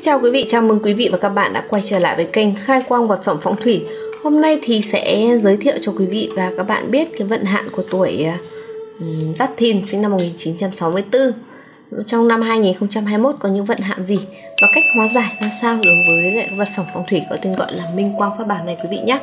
chào quý vị, chào mừng quý vị và các bạn đã quay trở lại với kênh Khai Quang Vật Phẩm Phong Thủy. Hôm nay thì sẽ giới thiệu cho quý vị và các bạn biết cái vận hạn của tuổi Giáp Thìn sinh năm 1964. Trong năm 2021 có những vận hạn gì và cách hóa giải ra sao đối với lại vật phẩm phong thủy có tên gọi là Minh Quang Pháp Bảo này quý vị nhé.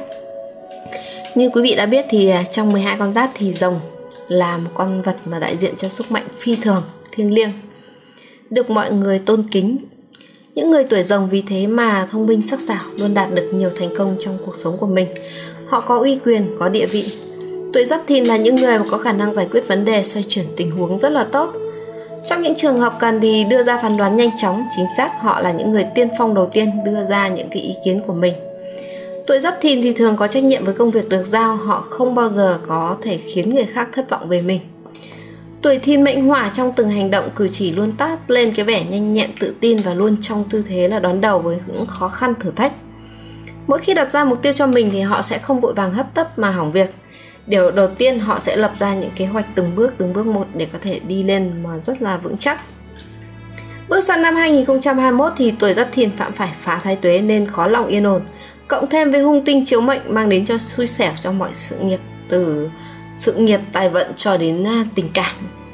Như quý vị đã biết thì trong 12 con giáp thì rồng là một con vật mà đại diện cho sức mạnh phi thường, thiêng liêng, được mọi người tôn kính. Những người tuổi rồng vì thế mà thông minh sắc sảo, luôn đạt được nhiều thành công trong cuộc sống của mình. Họ có uy quyền, có địa vị. Tuổi Giáp Thìn là những người mà có khả năng giải quyết vấn đề, xoay chuyển tình huống rất là tốt. Trong những trường hợp cần thì đưa ra phán đoán nhanh chóng, chính xác. Họ là những người tiên phong đầu tiên đưa ra những cái ý kiến của mình. Tuổi Giáp Thìn thì thường có trách nhiệm với công việc được giao. Họ không bao giờ có thể khiến người khác thất vọng về mình. Tuổi Thìn mệnh hỏa, trong từng hành động cử chỉ luôn toát lên cái vẻ nhanh nhẹn, tự tin và luôn trong tư thế là đón đầu với những khó khăn thử thách. Mỗi khi đặt ra mục tiêu cho mình thì họ sẽ không vội vàng hấp tấp mà hỏng việc. Điều đầu tiên họ sẽ lập ra những kế hoạch từng bước một để có thể đi lên mà rất là vững chắc. Bước sang năm 2021 thì tuổi Giáp Thìn phạm phải phá thái tuế nên khó lòng yên ổn. Cộng thêm với hung tinh chiếu mệnh mang đến cho xui xẻo cho mọi sự nghiệp, từ sự nghiệp, tài vận cho đến tình cảm.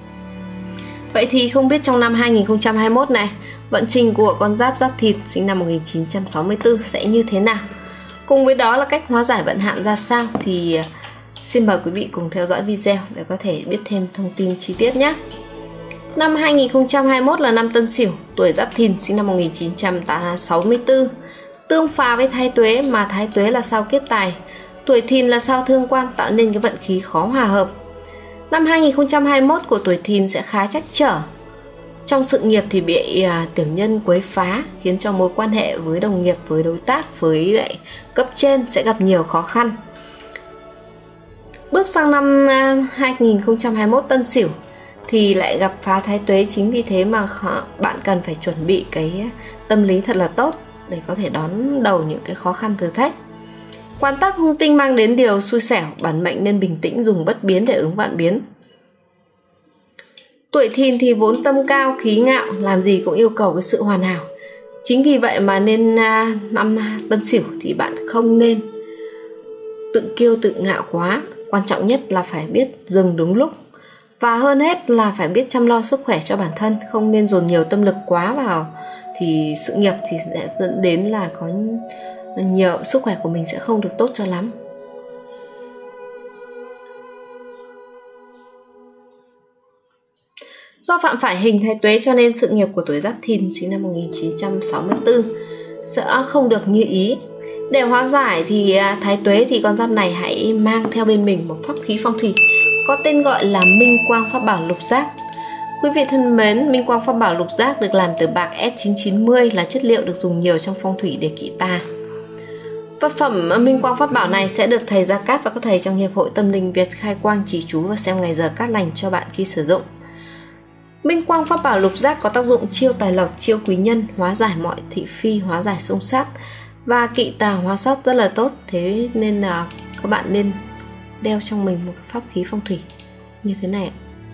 Vậy thì không biết trong năm 2021 này, vận trình của con giáp Giáp Thìn sinh năm 1964 sẽ như thế nào? Cùng với đó là cách hóa giải vận hạn ra sao thì xin mời quý vị cùng theo dõi video để có thể biết thêm thông tin chi tiết nhé. Năm 2021 là năm Tân Sửu, tuổi Giáp Thìn sinh năm 1964, tương phá với thái tuế, mà thái tuế là sao kiếp tài, tuổi Thìn là sao thương quan, tạo nên cái vận khí khó hòa hợp. Năm 2021 của tuổi Thìn sẽ khá trắc trở. Trong sự nghiệp thì bị tiểu nhân quấy phá, khiến cho mối quan hệ với đồng nghiệp, với đối tác, với lại cấp trên sẽ gặp nhiều khó khăn. Bước sang năm 2021 Tân Sửu thì lại gặp phá thái tuế, chính vì thế mà bạn cần phải chuẩn bị cái tâm lý thật là tốt để có thể đón đầu những cái khó khăn thử thách. Quan tác hung tinh mang đến điều xui xẻo, bản mệnh nên bình tĩnh, dùng bất biến để ứng vạn biến. Tuổi Thìn thì vốn tâm cao, khí ngạo, làm gì cũng yêu cầu cái sự hoàn hảo. Chính vì vậy mà nên năm Tân Sửu thì bạn không nên tự kiêu tự ngạo quá. Quan trọng nhất là phải biết dừng đúng lúc, và hơn hết là phải biết chăm lo sức khỏe cho bản thân. Không nên dồn nhiều tâm lực quá vào thì sự nghiệp thì sẽ dẫn đến là có nhiều sức khỏe của mình sẽ không được tốt cho lắm. Do phạm phải hình thái tuế cho nên sự nghiệp của tuổi Giáp Thìn sinh năm 1964 sẽ không được như ý. Để hóa giải thì thái tuế thì con giáp này hãy mang theo bên mình một pháp khí phong thủy có tên gọi là Minh Quang Pháp Bảo Lục Giác. Quý vị thân mến, Minh Quang Pháp Bảo Lục Giác được làm từ bạc S990, là chất liệu được dùng nhiều trong phong thủy để kỵ tà. Vật phẩm Minh Quang Pháp Bảo này sẽ được thầy Gia Cát và các thầy trong Hiệp hội Tâm linh Việt khai quang chỉ chú và xem ngày giờ cát lành cho bạn khi sử dụng. Minh Quang Pháp Bảo Lục Giác có tác dụng chiêu tài lộc, chiêu quý nhân, hóa giải mọi thị phi, hóa giải xung sát và kỵ tà hóa sát rất là tốt. Thế nên là các bạn nên đeo trong mình một pháp khí phong thủy như thế này.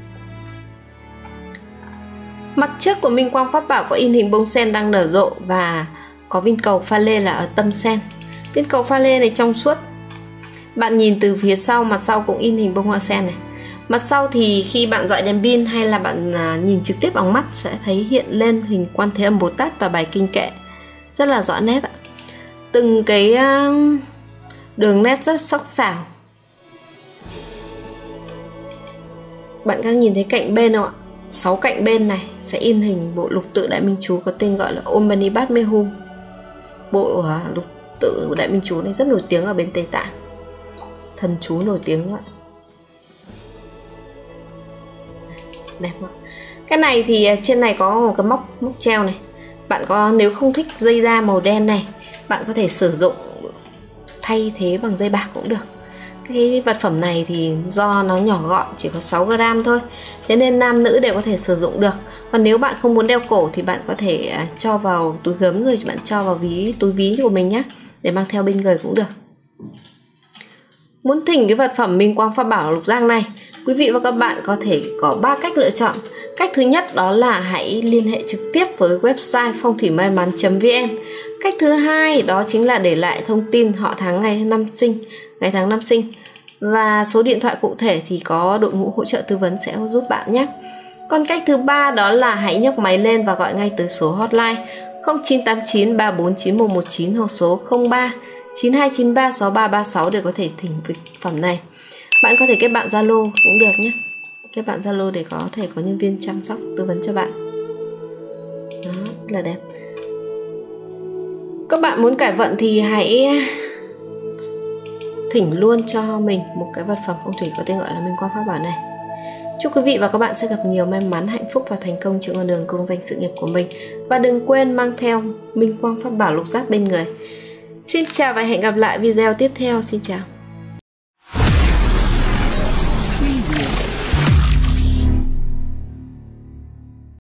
Mặt trước của Minh Quang Pháp Bảo có in hình bông sen đang nở rộ và có viên cầu pha lê là ở tâm sen. Viên cầu pha lê này trong suốt. Bạn nhìn từ phía sau, mặt sau cũng in hình bông hoa sen này. Mặt sau thì khi bạn dọi đèn pin hay là bạn nhìn trực tiếp bằng mắt sẽ thấy hiện lên hình Quan Thế Âm Bồ Tát và bài kinh kệ rất là rõ nét ạ. Từng cái đường nét rất sắc sảo. Bạn đang nhìn thấy cạnh bên không ạ? 6 cạnh bên này sẽ in hình bộ lục tự Đại Minh Chú có tên gọi là Om Mani Padme Hum. Bộ lục tự Đại Minh Chú này rất nổi tiếng ở bên Tây Tạng, thần chú nổi tiếng luôn. Đẹp không? Cái này thì trên này có một cái móc treo này. Bạn có, nếu không thích dây da màu đen này, bạn có thể sử dụng thay thế bằng dây bạc cũng được. Cái vật phẩm này thì do nó nhỏ gọn, chỉ có 6 gram thôi, thế nên nam nữ đều có thể sử dụng được. Còn nếu bạn không muốn đeo cổ thì bạn có thể cho vào túi gấm, rồi bạn cho vào túi ví của mình nhé, để mang theo bên người cũng được. Muốn thỉnh cái vật phẩm Minh Quang Pháp Bảo Lục Giác này, quý vị và các bạn có thể có 3 cách lựa chọn. Cách thứ nhất đó là hãy liên hệ trực tiếp với website phong thủy may mắn.vn. Cách thứ hai đó chính là để lại thông tin họ tháng ngày tháng năm sinh và số điện thoại cụ thể thì có đội ngũ hỗ trợ tư vấn sẽ giúp bạn nhé. Còn cách thứ ba đó là hãy nhấc máy lên và gọi ngay từ số hotline 0989 349 119 hoặc số 03 9293 6336 để có thể thỉnh vật phẩm này. Bạn có thể kết bạn Zalo cũng được nhé. Kết bạn Zalo để có thể có nhân viên chăm sóc tư vấn cho bạn. Đó, rất là đẹp. Các bạn muốn cải vận thì hãy thỉnh luôn cho mình một cái vật phẩm phong thủy có tên gọi là Minh Quang Pháp Bảo này. Chúc quý vị và các bạn sẽ gặp nhiều may mắn, hạnh phúc và thành công trên con đường công danh sự nghiệp của mình. Và đừng quên mang theo Minh Quang Pháp Bảo Lục Giác bên người. Xin chào và hẹn gặp lại video tiếp theo. Xin chào.